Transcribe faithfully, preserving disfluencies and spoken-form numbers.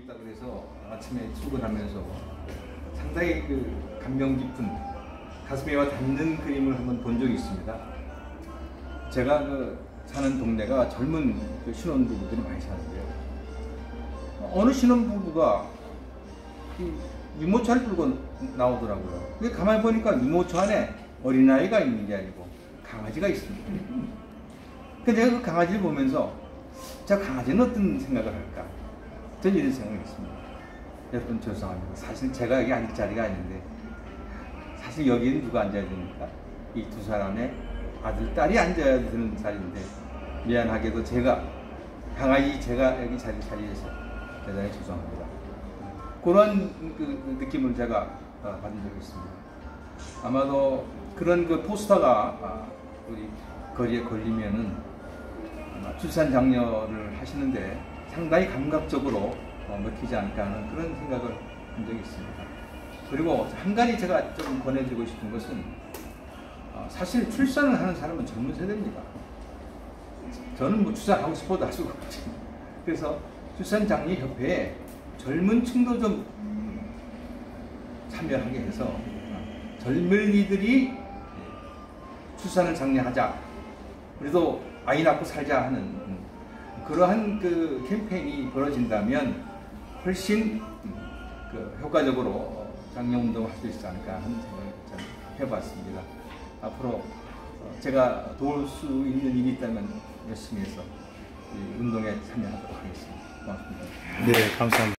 있다 그래서 아침에 출근하면서 상당히 그 감명 깊은 가슴에 와 닿는 그림을 한번 본 적이 있습니다. 제가 그 사는 동네가 젊은 그 신혼부부들이 많이 사는데요. 어느 신혼부부가 유모차를 끌고 나오더라고요. 근데 가만히 보니까 유모차 안에 어린아이가 있는 게 아니고 강아지가 있습니다. 근데 제가 그 강아지를 보면서 저 강아지는 어떤 생각을 할까? 저는 이런 생각을 했습니다. 여러분 죄송합니다. 사실 제가 여기 앉을 자리가 아닌데 사실 여기는 누가 앉아야 됩니까? 이 두 사람의 아들, 딸이 앉아야 되는 자리인데 미안하게도 제가 강아지 제가 여기 자리 자리에서 대단히 죄송합니다. 그런 그 느낌을 제가 받은 적이 있습니다. 아마도 그런 그 포스터가 우리 거리에 걸리면은 출산 장려를 하시는데 상당히 감각적으로 먹히지 않을까 하는 그런 생각을 한 적이 있습니다. 그리고 한 가지 제가 좀 권해드리고 싶은 것은 사실 출산을 하는 사람은 젊은 세대입니다. 저는 뭐 출산하고 싶어도 할 수가 없죠. 그래서 출산장려협회에 젊은 층도 좀 참여하게 해서 젊은이들이 출산을 장려하자, 그래도 아이 낳고 살자 하는 그러한 그 캠페인이 벌어진다면 훨씬 그 효과적으로 장려운동을 할 수 있지 않을까 하는 생각을 좀 해봤습니다. 앞으로 제가 도울 수 있는 일이 있다면 열심히 해서 이 운동에 참여하도록 하겠습니다. 고맙습니다. 네, 감사합니다.